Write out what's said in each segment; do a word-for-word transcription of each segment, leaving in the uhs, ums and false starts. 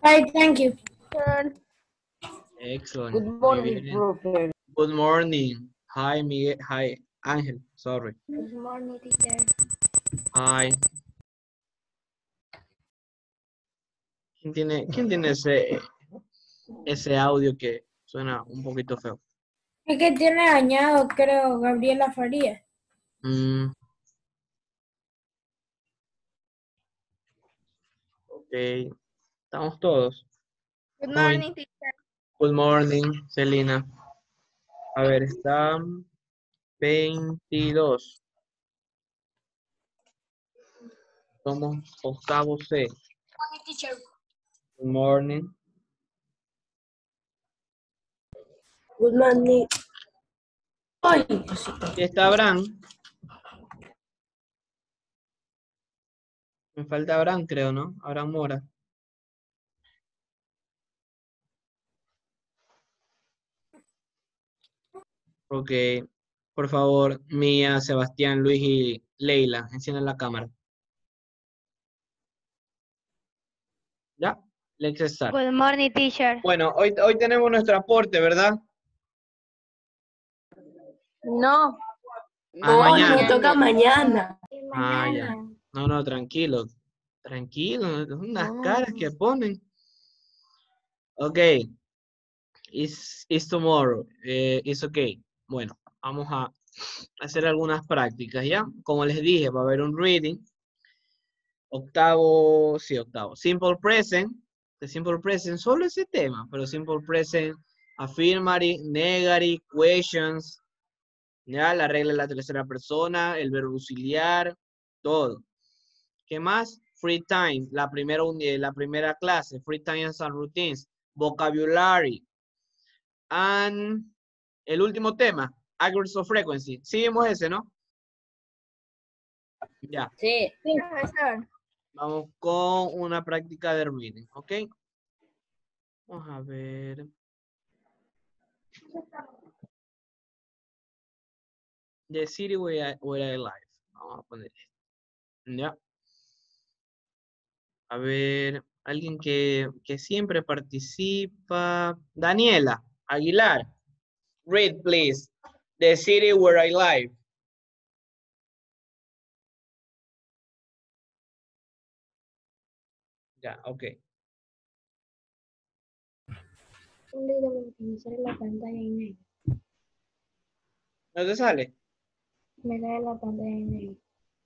Hi, thank you. Excellent. Good morning, Muy bien. profe. Good morning. Hi, Miguel. Hi, Ángel. Sorry. Good morning, teacher. Hi. ¿Quién tiene, quién tiene ese, ese audio que suena un poquito feo? Es que tiene dañado, creo, Gabriela Faría. Mm, ok. ¿Estamos todos? Good Muy bien. morning, teacher. Good morning, Celina. A ver, está veintidós. Somos octavo C. Teacher. Good morning. Good morning. Ay, ¿Y está Abraham? Me falta Abraham, creo, ¿no? Abraham Mora. Ok. Por favor, Mía, Sebastián, Luis y Leila, enciendan la cámara. ¿Ya? Let's start. Good morning, teacher. Bueno, hoy, hoy tenemos nuestro aporte, ¿verdad? no. Ah, No, mañana. nos toca mañana. Ah, ya. No, no, tranquilo. Tranquilo, unas caras que ponen. Ok. It's, it's tomorrow. Eh, it's okay. Bueno, vamos a hacer algunas prácticas, ¿ya? Como les dije, va a haber un reading. Octavo, sí, octavo. Simple present. The simple present, solo ese tema, pero simple present, affirmative, negative, questions, ya, la regla de la tercera persona, el verbo auxiliar, todo. ¿Qué más? Free time, la primera, uni- la primera clase, free time and routines, vocabulary. And el último tema, aggregates of frequency. Seguimos ese, ¿no? Ya. Sí. Profesor. Vamos con una práctica de reading, ¿ok? Vamos a ver. The city where I, where I live. Vamos a poner esto. Ya. A ver, alguien que, que siempre participa. Daniela Aguilar. Read, please. The city where I live. Ya, ok. Un libro que me sale la pantalla en negro. ¿No te sale? Me sale la pantalla en negro.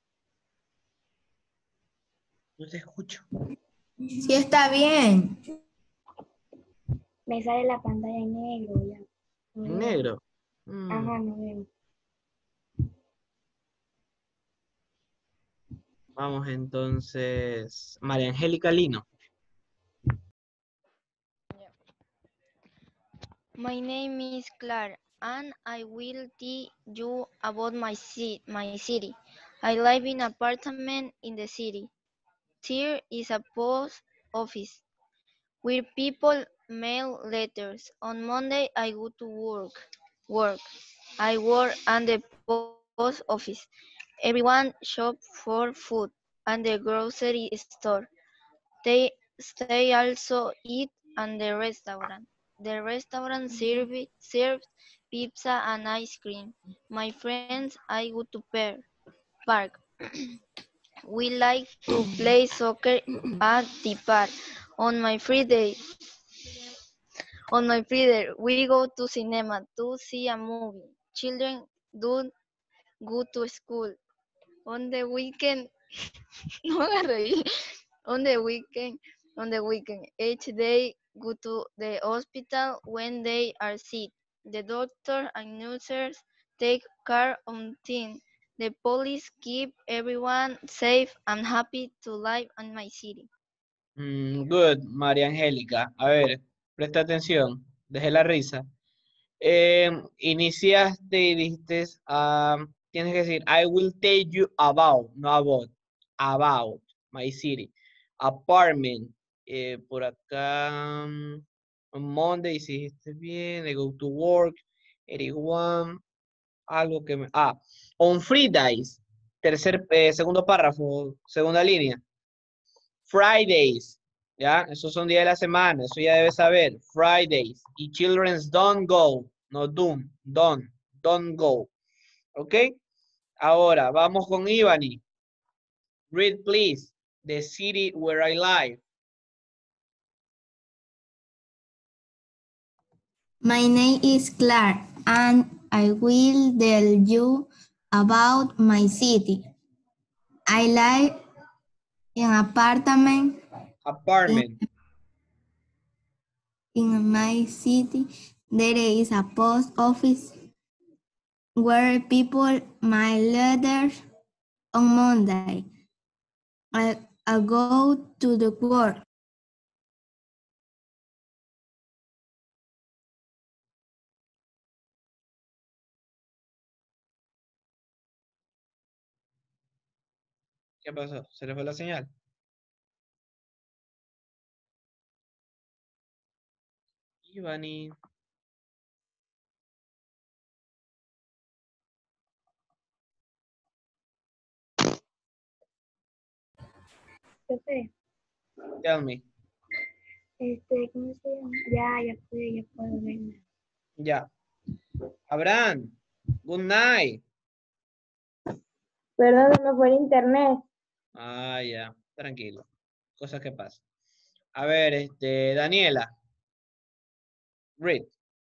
No te escucho. Sí, está bien. Me sale la pantalla en negro ya. No En veo. negro. Mm, Ajá, no veo. Vamos entonces. María Angélica Lino. My name is Claire, and I will tell you about my, ci- my city. I live in an apartment in the city. Here is a post office where people mail letters. On Monday, I go to work. Work. I work at the post office. Everyone shop for food and the grocery store. They stay also eat at the restaurant. The restaurant serve, serves pizza and ice cream. My friends, I go to pair, park. We like to play soccer at the park. On my free day, on my free day, we go to cinema to see a movie. Children do go to school. On the weekend, no hagas reír. On the weekend, on the weekend, each day go to the hospital when they are sick. The doctor and nurses take care of things. The police keep everyone safe and happy to live in my city. Mm, good, María Angélica. A ver, presta atención. Deje la risa. Eh, iniciaste y dijiste, ah, tienes que decir, I will tell you about, no about, about my city. Apartment, eh, por acá, mm, on Monday, si dijiste bien, I go to work, eighty-one, algo que me, ah, on Fridays, tercer, eh, segundo párrafo, segunda línea. Fridays, ¿Ya? Esos son días de la semana, eso ya debes saber. Fridays y children's don't go. No don't, don't, don't go. ¿Ok? Ahora, vamos con Ivani. Read, please. The city where I live. My name is Clark, and I will tell you about my city. I live in an apartment Apartment. in my city. There is a post office where people mail letters on Monday. I, I go to the work. ¿Qué pasó? ¿Se le fue la señal? Ivani. Profe, Tell me. este, ¿cómo se llama? Ya, ya pude, ya puedo verla. Ya. Abraham. Good night. Perdón, se me fue el internet. Ah, ya. Tranquilo. Cosas que pasan. A ver, este, Daniela. Read.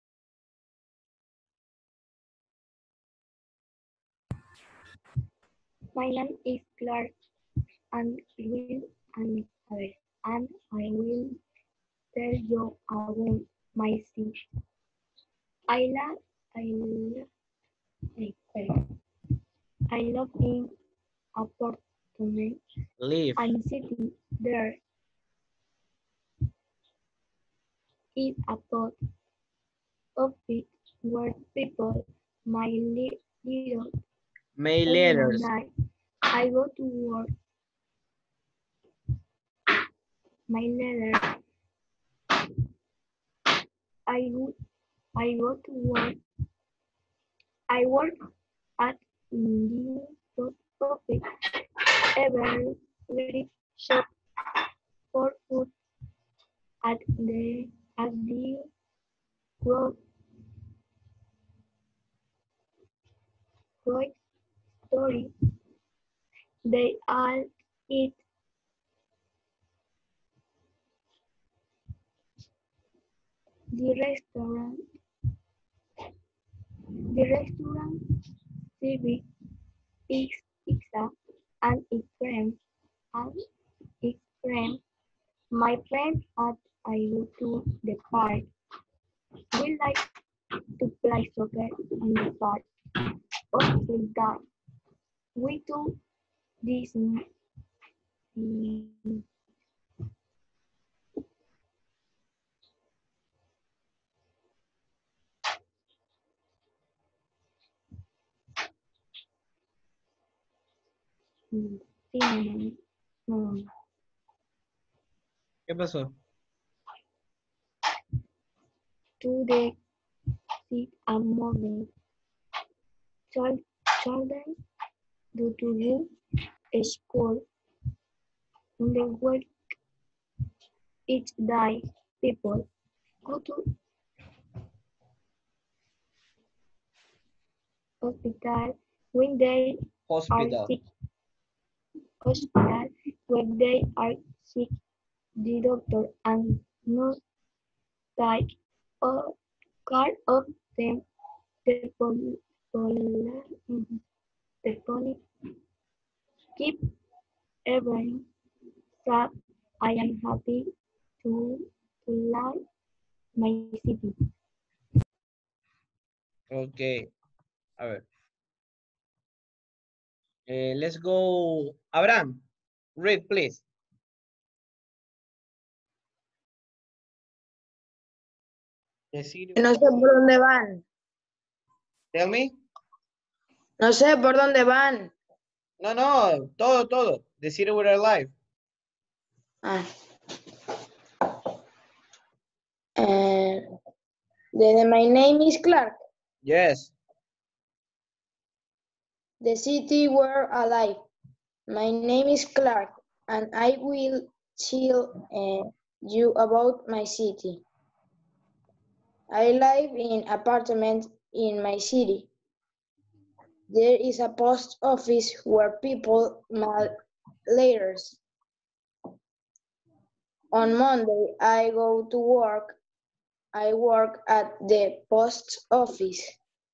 My name is Clark, and will and, a ver, and I will tell you about my city. I love, I love, ay, sorry. I live in apartment Leave. and city. There is a post office where people my li- little Mail on letters. Monday. I go to work. My letter. I go, I go to work. I work at the post office every week shop for food at the at the grocery store. They all eat the restaurant. The restaurant serves pizza and ice cream and ice cream. My friend and I go to the park. We like to play soccer in the park. Also that we do this mm, mm, sí, no, ¿Qué pasó? to the sit and morning. Child, children do to do a school in the work each day. People go to hospital when they are Hospital. sick. Hospital when they are sick. The doctor and nurse take a care of them. The police, the police keep everyone safe. I am happy to, to live my city. Ok. A ver. Eh, let's go. Abraham. Read, please. The city. No sé por dónde van. Tell me. No sé por dónde van. No, no. Todo, todo. The city where I live. Ah. Eh, desde My name is Clark. Yes. The city where I live. My name is Clark, and I will tell uh, you about my city. I live in apartment in my city. There is a post office where people mail letters. On Monday, I go to work. I work at the post office.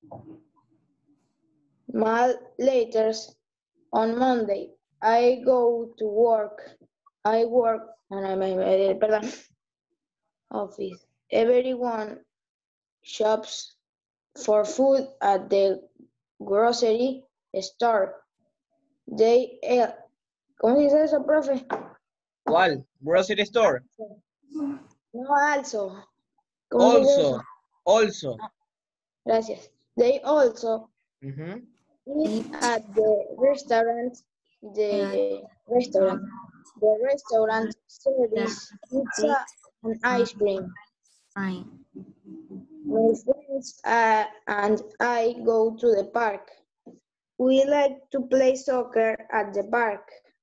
Mail letters. On Monday, I go to work. I work, pardon, office. Everyone shops for food at the grocery store. They, eh, ¿cómo dice eso, profe? ¿Cuál? Grocery store. No, also. ¿Cómo se dice Also. eso? Also. Gracias. They also Ujú. eat at the restaurant. The restaurant. The restaurant serves pizza and ice cream. Fine. My friends uh, and I go to the park. We like to play soccer at the park.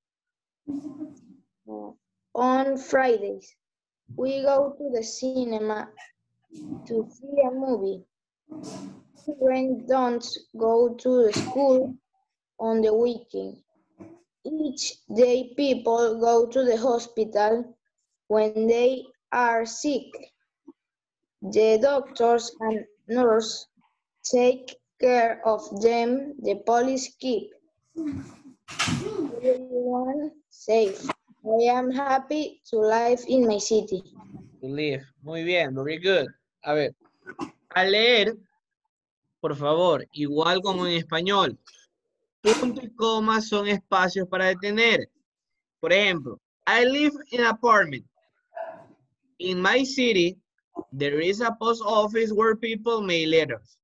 Uh, on Fridays, we go to the cinema to see a movie. Children don't go to the school on the weekend. Each day people go to the hospital when they are sick. The doctors and nurses take care of them. The police keep everyone safe. I am happy to live in my city. To live. Muy bien, very good. A ver, a leer, por favor, igual como en español. Punto y coma son espacios para detener. Por ejemplo, I live in an apartment. In my city, there is a post office where people mail letters.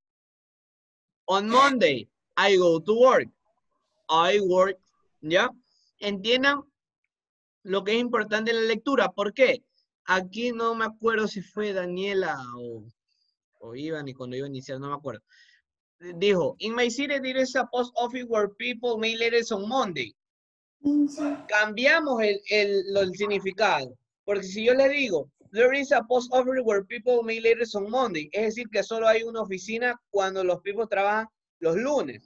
On Monday, I go to work. I work, ¿ya? Entiendan lo que es importante en la lectura. ¿Por qué? Aquí no me acuerdo si fue Daniela o, o Iván, y cuando iba a iniciar, no me acuerdo. Dijo, in my city there is a post office where people mail letters on Monday. Cambiamos el, el, el significado. Porque si yo le digo, there is a post office where people mail letters on Monday, es decir, que solo hay una oficina cuando los people trabajan los lunes.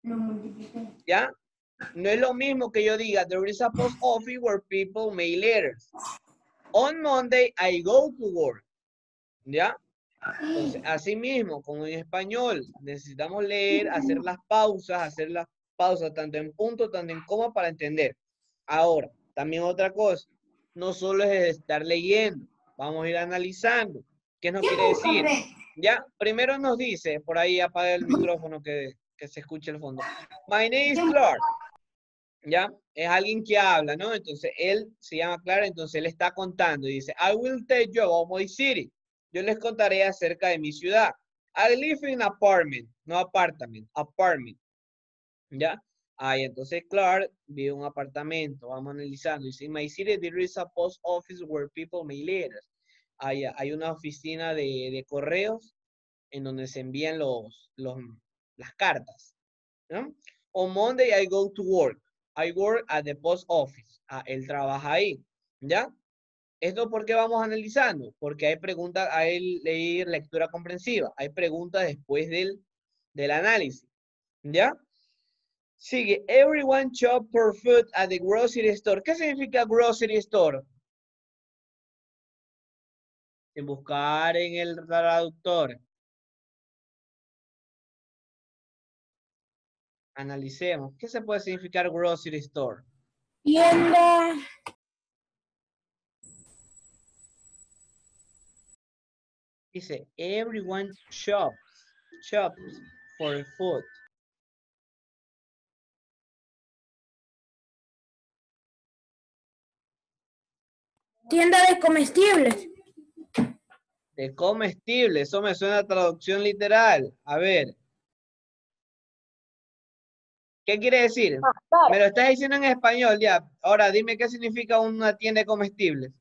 ¿Ya? No es lo mismo que yo diga, there is a post office where people mail letters. On Monday, I go to work. ¿Ya? Entonces, así mismo, como en español, necesitamos leer, hacer las pausas, hacer las pausas tanto en punto, tanto en coma para entender. Ahora, también otra cosa, no solo es estar leyendo, vamos a ir analizando. ¿Qué nos quiere decir? Ya, primero nos dice, por ahí apaga el micrófono que, que se escuche el fondo. My name is Clark. ¿Ya? Es alguien que habla, ¿no? Entonces, él se llama Clark, entonces él está contando y dice, I will tell you about my city. Yo les contaré acerca de mi ciudad. I live in apartment, no apartment, apartment. ¿Ya? Ahí, entonces Clark vive en un apartamento. Vamos analizando. Dice, in my city there is a post office where people mail letters. Hay, hay una oficina de, de correos en donde se envían los, los, las cartas. ¿No? On Monday I go to work. I work at the post office. Ah, él trabaja ahí. ¿Ya? ¿Esto por qué vamos analizando? Porque hay preguntas, hay leer lectura comprensiva. Hay preguntas después del, del análisis. ¿Ya? Sigue. Everyone shop for food at the grocery store. ¿Qué significa grocery store? En buscar en el traductor. Analicemos. ¿Qué se puede significar grocery store? Tienda. Dice, everyone shops, shops for food. Tienda de comestibles. De comestible, eso me suena a traducción literal. A ver. ¿Qué quiere decir? Me lo estás diciendo en español ya. Ahora dime qué significa una tienda de comestibles.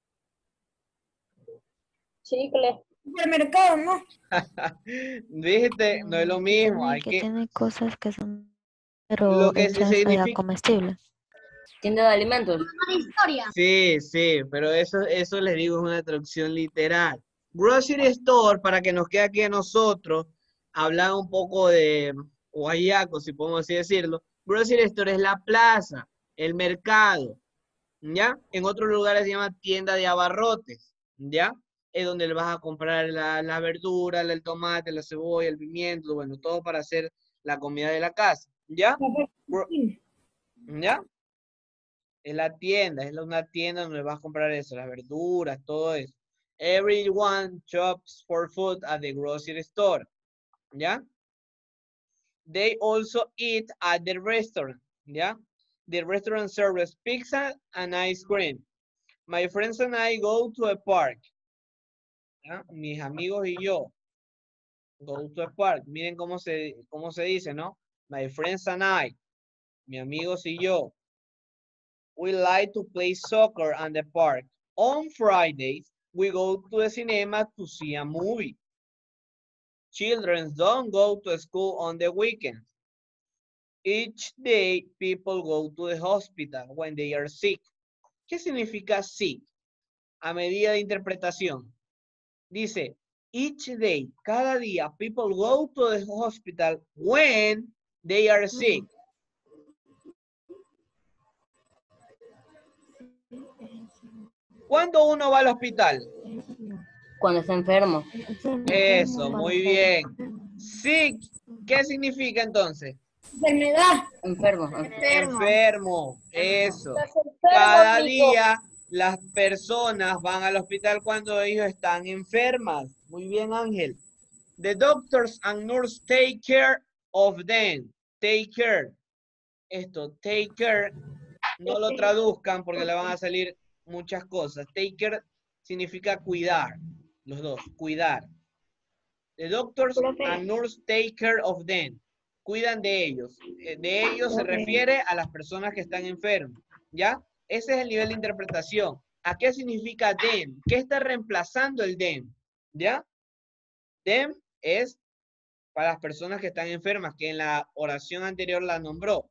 Chicle. Supermercado, ¿no? Viste, no es lo mismo. Tiene, Hay que que, tiene cosas que son lo pero que se hechas allá significa, comestibles. Tienda de alimentos. Sí, sí, pero eso, eso les digo es una traducción literal. Grocery store, para que nos quede aquí a nosotros, habla un poco de guayaco, si podemos así decirlo. Grocery store es la plaza, el mercado, ¿ya? En otros lugares se llama tienda de abarrotes, ¿ya? Es donde le vas a comprar la, la verdura, el tomate, la cebolla, el pimiento, bueno, todo para hacer la comida de la casa, ¿ya? Gro- ¿Ya? Es la tienda, es la- una tienda donde vas a comprar eso, las verduras, todo eso. Everyone shops for food at the grocery store, ¿ya? They also eat at the restaurant, ¿ya? The restaurant serves pizza and ice cream. My friends and I go to a park, ¿ya? Mis amigos y yo go to a park. Miren cómo se, cómo se dice, ¿no? My friends and I, mis amigos y yo. We like to play soccer at the park. On Fridays, we go to the cinema to see a movie. Children don't go to school on the weekends. Each day, people go to the hospital when they are sick. ¿Qué significa sick? A medida de interpretación. Dice, each day, cada día, people go to the hospital when they are sick. ¿Cuándo uno va al hospital? Cuando está enfermo. Eso, muy bien. Sick, ¿qué significa entonces? Enfermedad. Enfermo. Enfermo, eso. Cada día las personas van al hospital cuando ellos están enfermas. Muy bien, Ángel. The doctors and nurses take care of them. Take care. Esto, take care, no lo traduzcan porque le van a salir muchas cosas. Take care significa cuidar. Los dos, cuidar. The doctors and nurses take care of them. Cuidan de ellos. Eh, De ellos se refiere a las personas que están enfermas. ¿Ya? Ese es el nivel de interpretación. ¿A qué significa them? ¿Qué está reemplazando el them? ¿Ya? Them es para las personas que están enfermas, que en la oración anterior la nombró.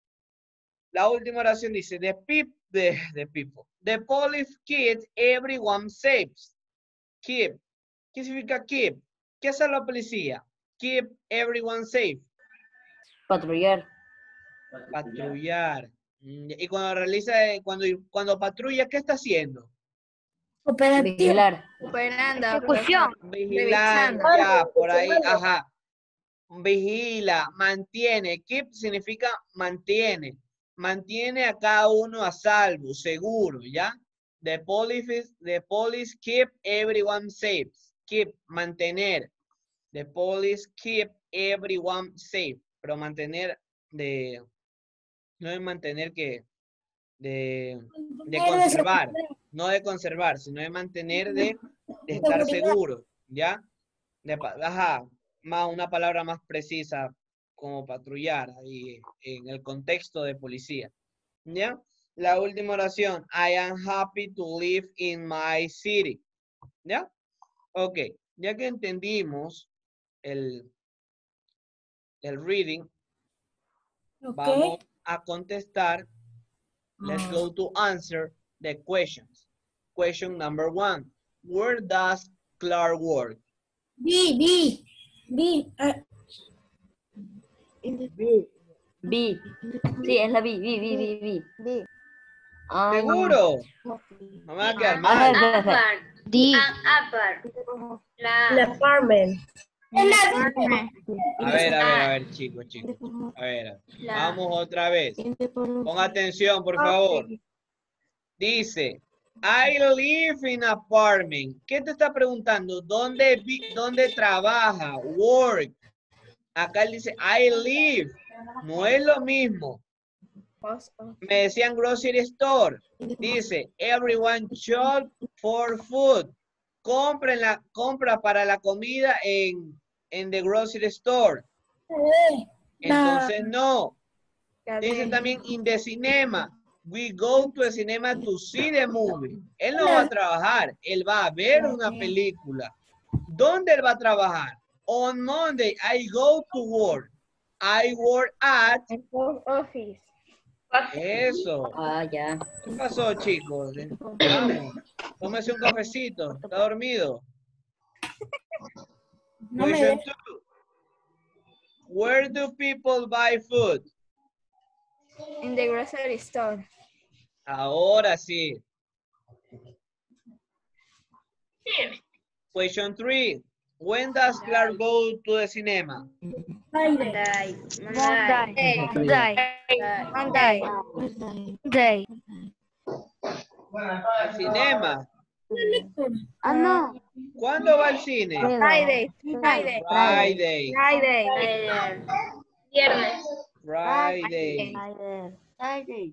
La última oración dice, the, peop the, the people. The police keep everyone safe. Keep. ¿Qué significa keep? ¿Qué hace la policía? Keep everyone safe. Patrullar. Patrullar. Mm, Y cuando realiza, eh, cuando, cuando patrulla, ¿qué está haciendo? Vigilar. Ejecución. Vigilar, ya, por ahí, ajá. Vigila, mantiene. Keep significa mantiene. Mantiene a cada uno a salvo, seguro, ¿ya? The police, the police keep everyone safe. Keep, mantener. The police keep everyone safe. Pero mantener de... No es mantener que... De, de conservar. No de conservar, sino de mantener de, de estar seguro, ¿ya? De, pa- ajá, más una palabra más precisa como patrullar ahí en el contexto de policía. ¿Ya? La última oración. I am happy to live in my city. ¿Ya? Ok. Ya que entendimos el, el reading, vamos a contestar. Let's go to answer the questions. Question number one. Where does Clark work? B, B, B. B. Sí, es la B. B, B, B, B. Ay, ¿Seguro? No me va a quedar ah, mal. espera, espera. D. La apartment. A ver, a ver, a ver, chicos, chicos. A ver, a ver. Vamos otra vez. Ponga atención, por favor. Dice, I live in apartment. ¿Qué te está preguntando? ¿Dónde, vi- dónde trabaja? Work. Acá él dice, I live. No es lo mismo. Me decían grocery store. Dice, everyone shop for food. Compren la, compra para la comida en, en the grocery store. Entonces no. Dice también in the cinema. We go to the cinema to see the movie. Él no va a trabajar. Él va a ver una película. ¿Dónde él va a trabajar? On Monday, I go to work. I work at Office. Eso. Ah, ya. ¿Qué pasó, chicos? Vamos. Tómese un cafecito. ¿Está dormido? Question two. Where do people buy food? In the grocery store. Ahora sí. Question three. When does Clark go to the cinema? Monday. Monday. Monday. Monday. Monday. Al cinema. Ah, no. ¿Cuándo va al cine? Friday. Friday. Friday. Friday. Viernes. Friday. Friday.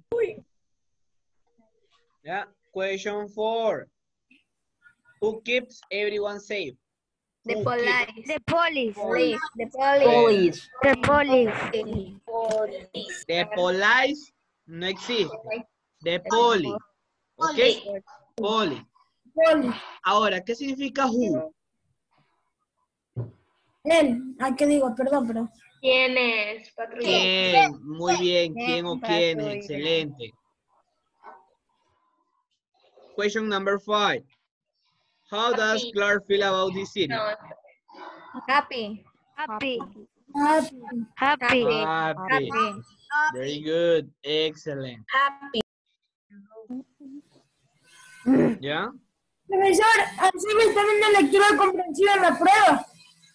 Yeah. Question four. Who keeps everyone safe? The Who police. The police. Police. The police. Police. The police. keeps- The police no existe. The poli. ¿Ok? Poli. Ahora, ¿qué significa who? Él, ¿a qué digo? Perdón, pero. ¿Quién es patrulla? ¿Quién? Muy bien. ¿Quién o ¿Quién? quiénes? Excelente. Question number five. How does Happy. Clark feel about this city? No, Happy. Happy. Ah, Happy. Happy. Very good. Excellent. happy. ¿Ya? profesor, así me está viendo lectura comprensiva en la prueba.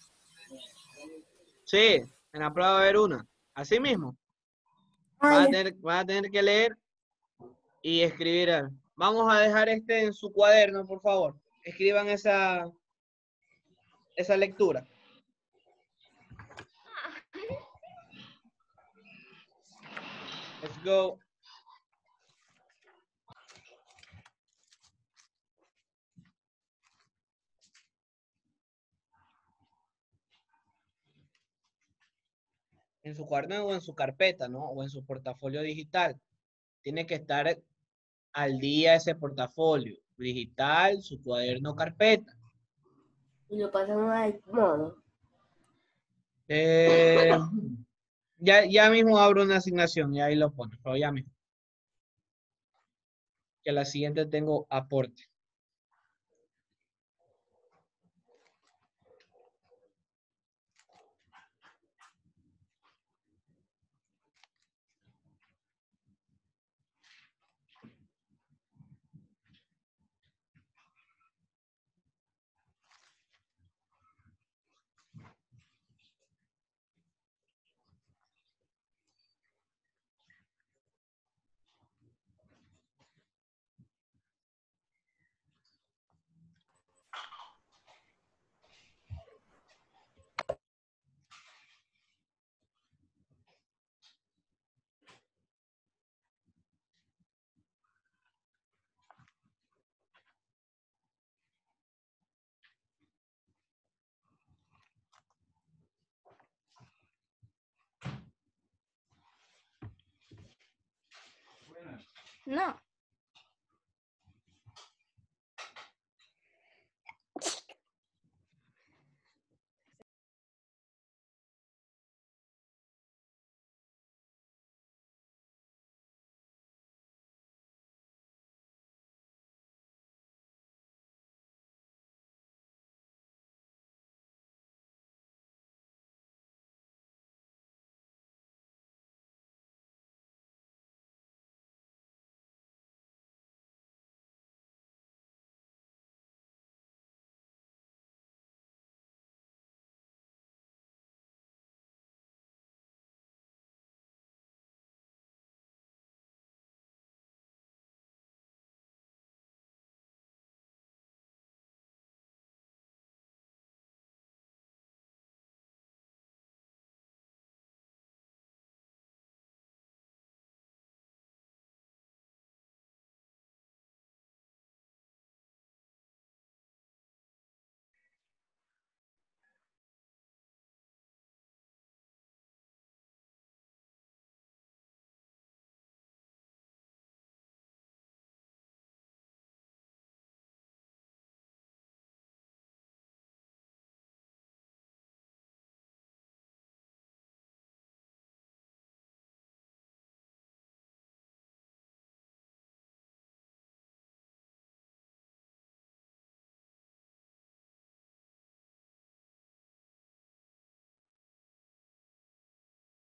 Sí, en la prueba va a haber una. Así mismo. Ah, Va a ya. tener, va a tener que leer y escribir. algo. Vamos a dejar este en su cuaderno, por favor. Escriban esa, esa lectura. Let's go. En su cuaderno o en su carpeta, ¿no? O en su portafolio digital. Tiene que estar al día ese portafolio. Digital, su cuaderno, carpeta. Y lo pasamos al modo. Eh, ya, ya mismo abro una asignación y ahí lo pone, pero ya mismo. Que a la siguiente tengo aporte. No.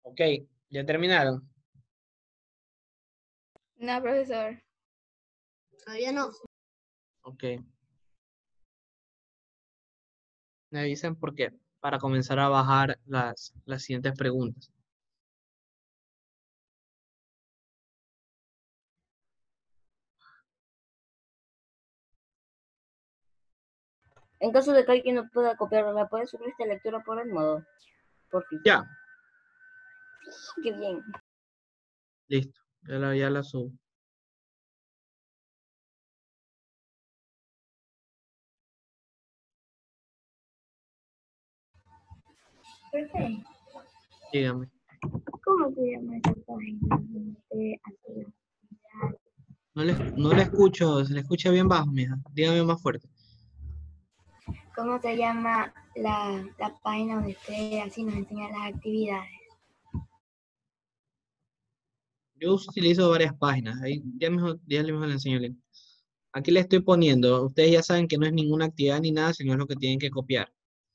Ok, ¿ya terminaron? No, profesor. Todavía no. Ok. Me avisan porque para comenzar a bajar las, las siguientes preguntas. En caso de que alguien no pueda copiarla, ¿puede subir esta lectura por el modo? Por fin. Ya, Qué bien. listo. Ya la, ya la subo. Profe, Dígame. ¿cómo se llama esa página donde hace la actividad? No le, no le escucho, se le escucha bien bajo, mija. Dígame más fuerte. ¿Cómo se llama la, la página donde usted así nos enseña las actividades? Yo utilizo varias páginas. Ahí ya mismo, ya mismo le enseño el link. Aquí le estoy poniendo. Ustedes ya saben que no es ninguna actividad ni nada, sino es lo que tienen que copiar.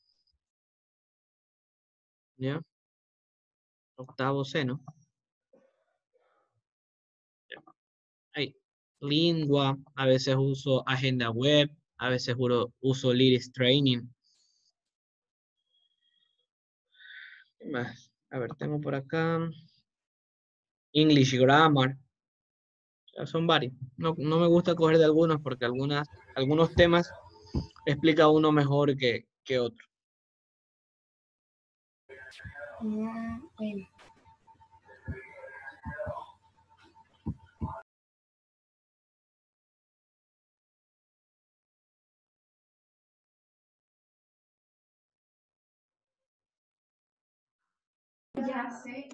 ¿Ya? Octavo C, ¿no? Ya. Ahí. Lingua. A veces uso agenda web. A veces uso, uso Lyrics Training. ¿Qué más? A ver, tengo por acá. English Grammar. O sea, son varios. No, no me gusta coger de algunos porque algunas, algunos temas explica uno mejor que, que otro. Ah, bueno. Ya sé.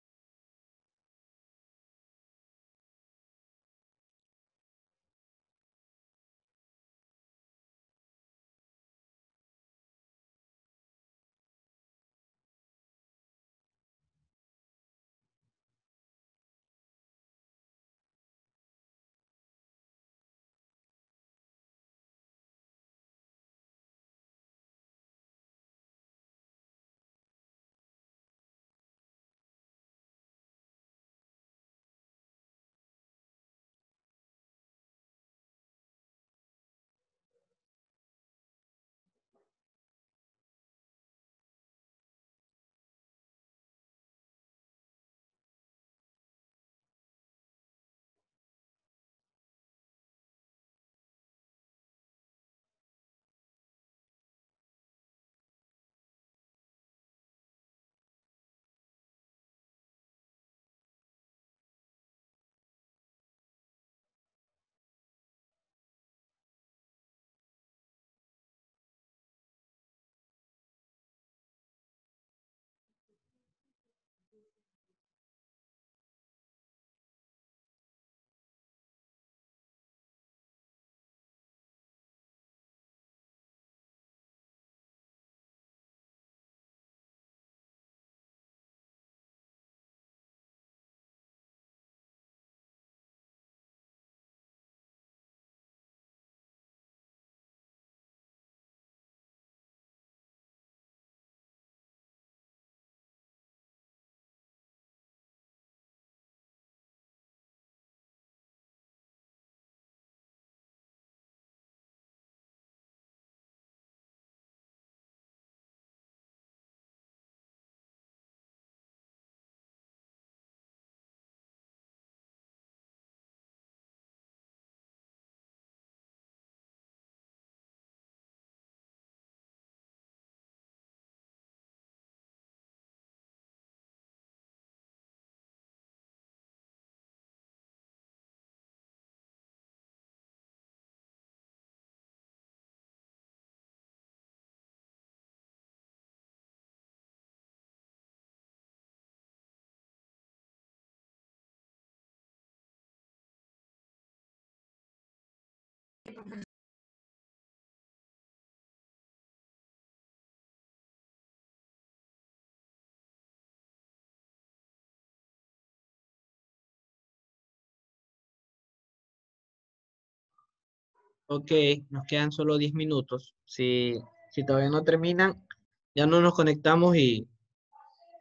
Ok, nos quedan solo diez minutos. Si, si todavía no terminan, ya no nos conectamos y,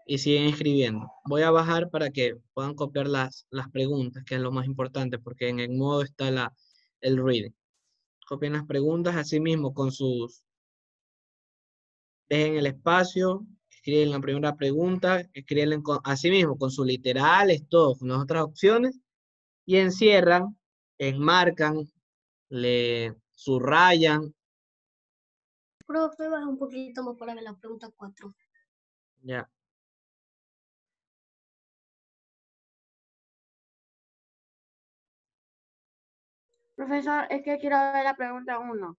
y siguen escribiendo. Voy a bajar para que puedan copiar las, las preguntas, que es lo más importante, porque en el modo está la, el reading. Copien las preguntas así mismo con sus... Dejen el espacio, escriben la primera pregunta, escriben con, así mismo con sus literales, todo, con las otras opciones, y encierran, enmarcan, le subrayan. Profe, baja un poquito más para ver la pregunta cuatro. Ya. Profesor, es que quiero ver la pregunta uno.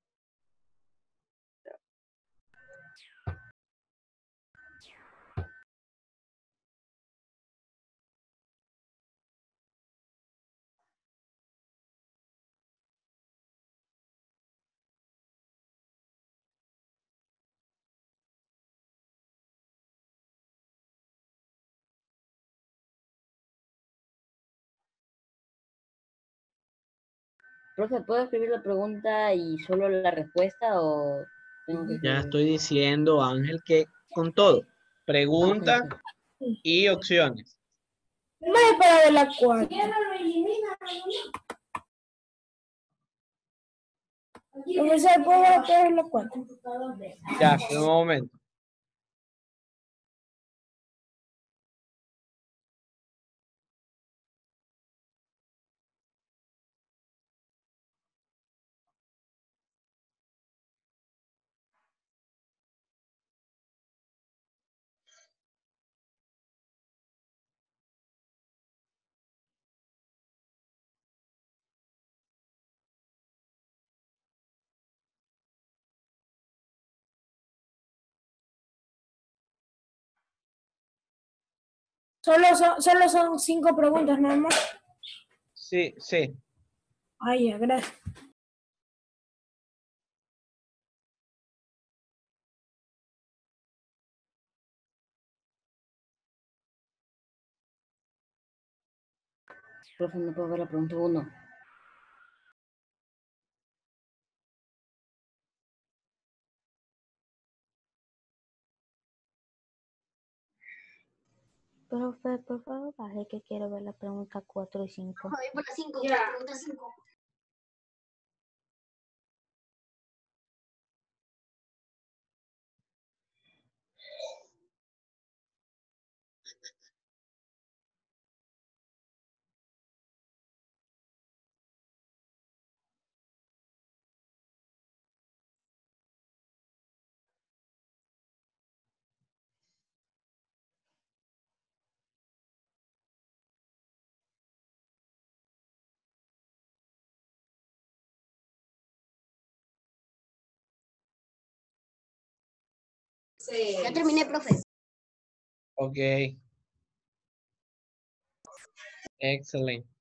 Profe, ¿puedo escribir la pregunta y solo la respuesta o tengo que Ya escribir? estoy diciendo, Ángel, que con todo, pregunta Ah, ok, y opciones. Vaya para ver la cuatro. Profesor, ¿puedo ver otra vez la cuatro? Ya, espera un momento. Solo son, solo son cinco preguntas nada más. Sí, sí. Ay, ya, gracias. profe, no puedo ver la pregunta uno. Profe, por favor, baje que quiero ver la pregunta cuatro y cinco. Voy por la cinco, la pregunta cinco. Sí. Ya terminé, profe. Ok. Excelente.